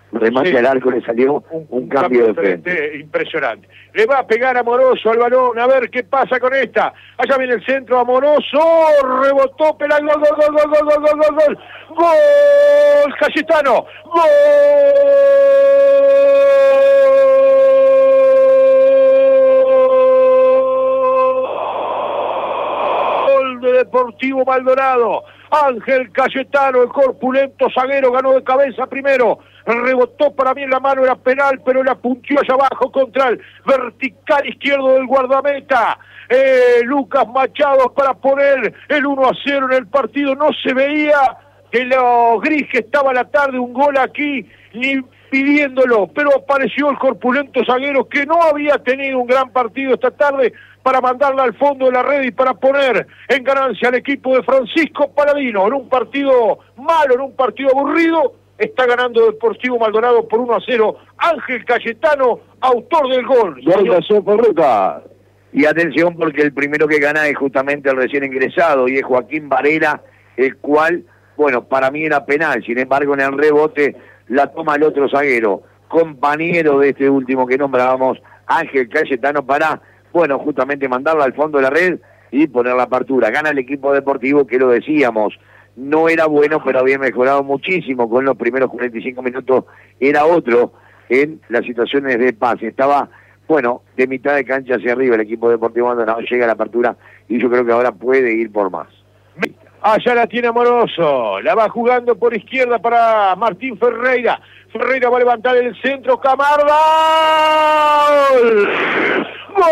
remate al arco, le salió un cambio de frente. Impresionante. Le va a pegar Amoroso al balón, a ver qué pasa con esta. Allá viene el centro, Amoroso, rebotó, pela, gol, gol, gol, gol, gol, gol, gol, gol, gol, Cayetano, gol de Deportivo Maldonado. Ángel Cayetano, el corpulento zaguero, ganó de cabeza primero, rebotó, para mí en la mano, era penal, pero la puntió allá abajo contra el vertical izquierdo del guardameta. Lucas Machado para poner el 1-0 en el partido. No se veía que lo gris que estaba la tarde, un gol aquí, ni pidiéndolo, pero apareció el corpulento zaguero que no había tenido un gran partido esta tarde, para mandarla al fondo de la red y para poner en ganancia al equipo de Francisco Paladino. En un partido malo, en un partido aburrido, está ganando Deportivo Maldonado por 1-0. Ángel Cayetano, autor del gol. Gol de Superluca. Y atención, porque el primero que gana es justamente el recién ingresado, y es Joaquín Varela, el cual, bueno, para mí era penal. Sin embargo, en el rebote la toma el otro zaguero, compañero de este último que nombrábamos, Ángel Cayetano, para, bueno, justamente mandarla al fondo de la red y poner la apertura. Gana el equipo deportivo, que lo decíamos, no era bueno, pero había mejorado muchísimo. Con los primeros 45 minutos era otro en las situaciones de pase. Estaba, bueno, de mitad de cancha hacia arriba el equipo deportivo Maldonado, llega a la apertura y yo creo que ahora puede ir por más. Allá la tiene Amoroso, la va jugando por izquierda para Martín Ferreira. Ferreira va a levantar el centro, Camarda. ¡Gol! ¡Gol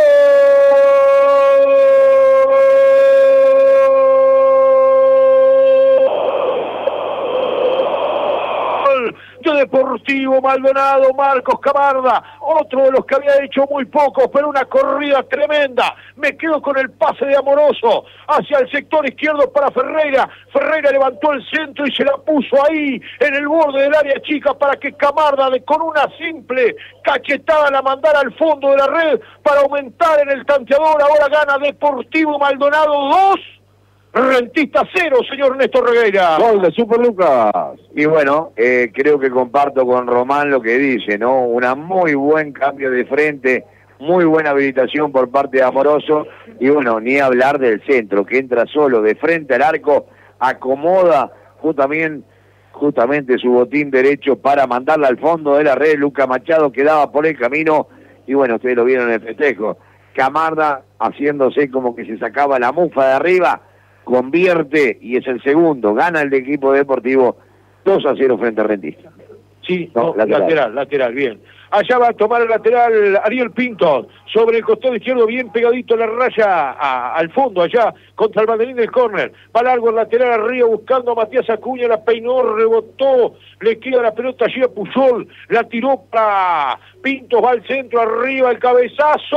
de Deportivo Maldonado! Marcos Camarda, otro de los que había hecho muy pocos, pero una corrida tremenda. Me quedo con el pase de Amoroso hacia el sector izquierdo para Ferreira. Ferreira levantó el centro y se la puso ahí en el borde del área chica para que Camarda, con una simple cachetada, la mandara al fondo de la red para aumentar en el tanteador. Ahora gana Deportivo Maldonado 2, Rentista 0, señor Néstor Regueira. Gol de Superlucas. Y bueno, creo que comparto con Román lo que dice, ¿no? Una muy buen cambio de frente, muy buena habilitación por parte de Amoroso, y bueno, ni hablar del centro, que entra solo de frente al arco, acomoda justamente su botín derecho para mandarla al fondo de la red. Lucas Machado quedaba por el camino, y bueno, ustedes lo vieron en el festejo. Camarda haciéndose como que se sacaba la mufa de arriba, convierte y es el segundo. Gana el equipo deportivo 2-0 frente a Rentista. Sí, no, lateral, bien. Allá va a tomar el lateral Ariel Pinto, sobre el costado izquierdo, bien pegadito a la raya, al fondo, allá, contra el banderín del córner. Va largo el lateral arriba, buscando a Matías Acuña, la peinó, rebotó, le queda la pelota allí a Puyol, la tiró para Pinto, va al centro, arriba, el cabezazo.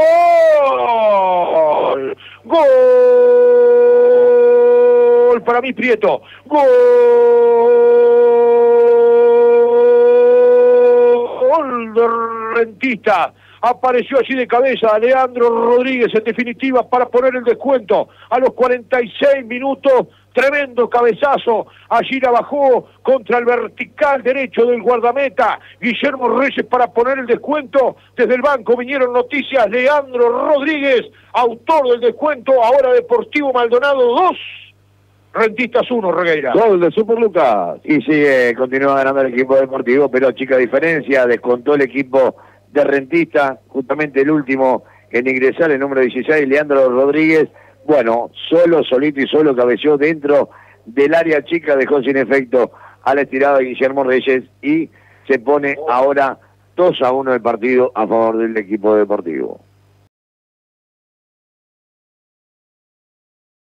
¡Gol! Para mí, Prieto. ¡Gol de Rentista! Apareció allí de cabeza Leandro Rodríguez, en definitiva, para poner el descuento a los 46 minutos. Tremendo cabezazo, allí la bajó contra el vertical derecho del guardameta Guillermo Reyes para poner el descuento. Desde el banco vinieron noticias, Leandro Rodríguez, autor del descuento. Ahora Deportivo Maldonado 2, Rentistas 1, Regueira. Gol de Superlucas. Y sigue, continúa ganando el equipo deportivo, pero a chica diferencia, descontó el equipo de Rentista, justamente el último en ingresar, el número 16, Leandro Rodríguez. Bueno, solito y solo cabeció dentro del área chica, dejó sin efecto a la estirada de Guillermo Reyes, y se pone ahora 2-1 el partido a favor del equipo deportivo.